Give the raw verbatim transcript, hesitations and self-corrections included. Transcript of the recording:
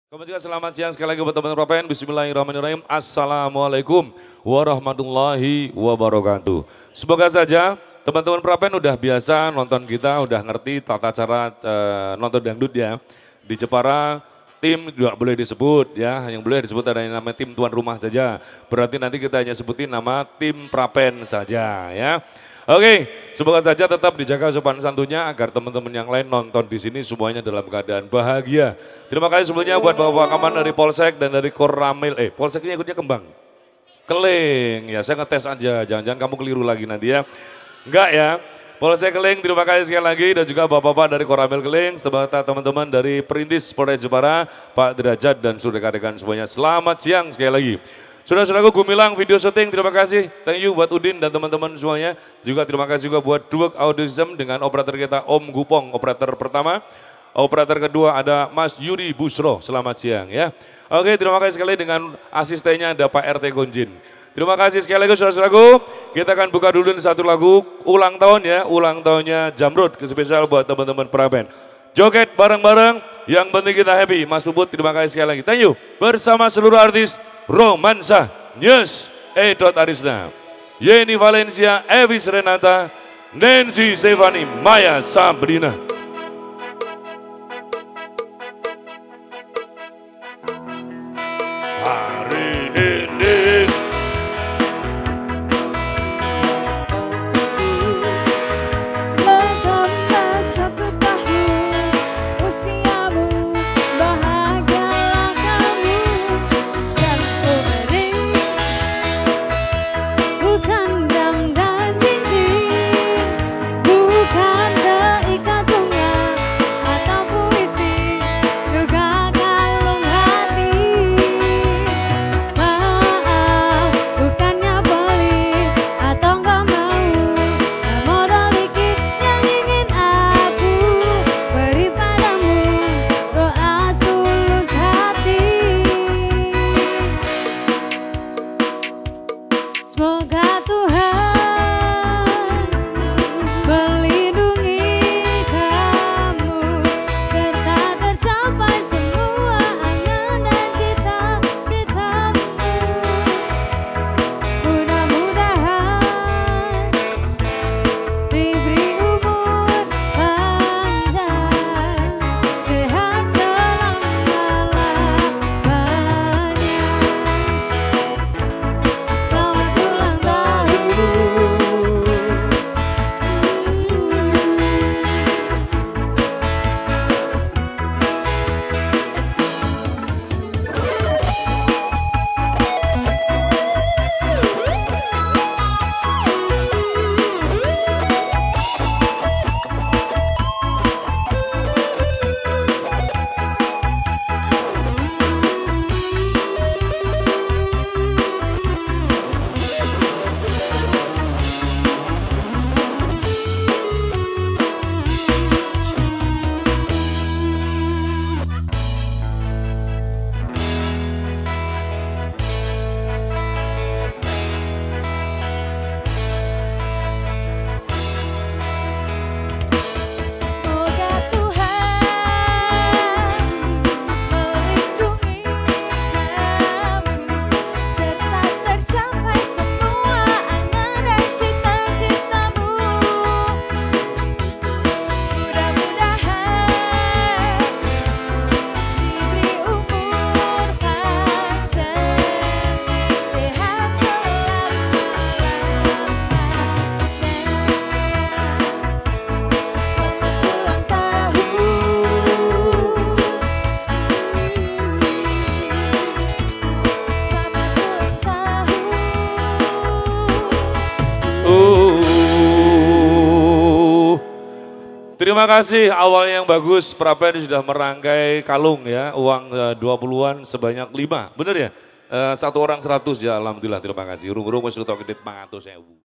Kemudian selamat siang sekali lagi buat teman-teman Prapen. Bismillahirrahmanirrahim. Assalamualaikum warahmatullahi wabarakatuh. Semoga saja teman-teman Prapen udah biasa nonton kita, udah ngerti tata cara uh, nonton dangdut ya. Di Jepara tim juga boleh disebut ya, yang boleh disebut ada yang namanya tim tuan rumah saja. Berarti nanti kita hanya sebutin nama tim Prapen saja ya. Oke, semoga saja tetap dijaga sopan santunnya agar teman-teman yang lain nonton di sini semuanya dalam keadaan bahagia. Terima kasih sebelumnya buat Bapak Kaman dari Polsek dan dari Koramil. Eh, Polseknya ikutnya Kembang. Keling, ya saya ngetes aja, jangan-jangan kamu keliru lagi nanti ya. Enggak ya, Polsek Keling terima kasih sekali lagi dan juga Bapak-Bapak dari Koramil Keling, serta teman-teman dari Perintis Polres Jepara, Pak Derajat dan saudara rekan semuanya. Selamat siang sekali lagi. Saudara-saudaraku Gumilang video syuting, terima kasih. Thank you buat Udin dan teman-teman semuanya. Juga terima kasih juga buat Duek Audio System dengan operator kita Om Gupong, operator pertama. Operator kedua ada Mas Yuri Busro, selamat siang ya. Oke, terima kasih sekali dengan asistennya ada Pak R T Gonjin. Terima kasih sekali lagi saudara-saudaraku. Kita akan buka dulu satu lagu ulang tahun ya, ulang tahunnya Jamrud, spesial buat teman-teman Prapen. Joget bareng-bareng, yang penting kita happy. Mas Puput terima kasih sekali lagi. Thank you. Bersama seluruh artis Romansa, Nyes, E. Arisna, Yeni Valencia, Evis Renata, Nancy Stefani, Maya Sabrina. Hari ini semoga Tuhan melindungi kamu serta tercapai semua angan dan cita-citamu. Mudah-mudahan diberi umur panjang, sehat selama-lamanya. Terima kasih, awalnya yang bagus, Prapen sudah merangkai kalung ya, uang dua puluhan sebanyak lima, bener ya? Uh, satu orang seratus ya, alhamdulillah terima kasih. Urung-urung wis utok gedit mangatus sewu.